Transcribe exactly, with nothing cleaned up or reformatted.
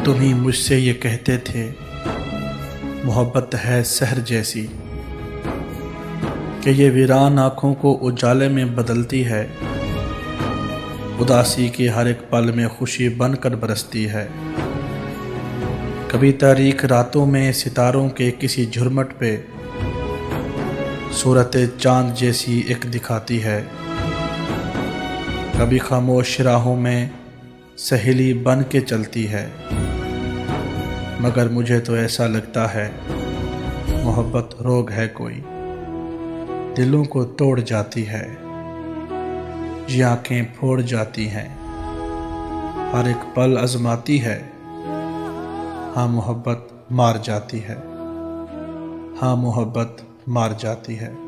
तुम ही मुझसे ये कहते थे मोहब्बत है शहर जैसी, कि ये वीरान आँखों को उजाले में बदलती है, उदासी के हर एक पल में खुशी बनकर बरसती है। कभी तारीख रातों में सितारों के किसी झुरमट पे सूरत चांद जैसी एक दिखाती है, कभी खामोश राहों में सहेली बन के चलती है। मगर मुझे तो ऐसा लगता है मोहब्बत रोग है कोई, दिलों को तोड़ जाती है, ये आँखें फोड़ जाती हैं, हर एक पल आजमाती है। हाँ मोहब्बत मार जाती है, हाँ मोहब्बत मार जाती है।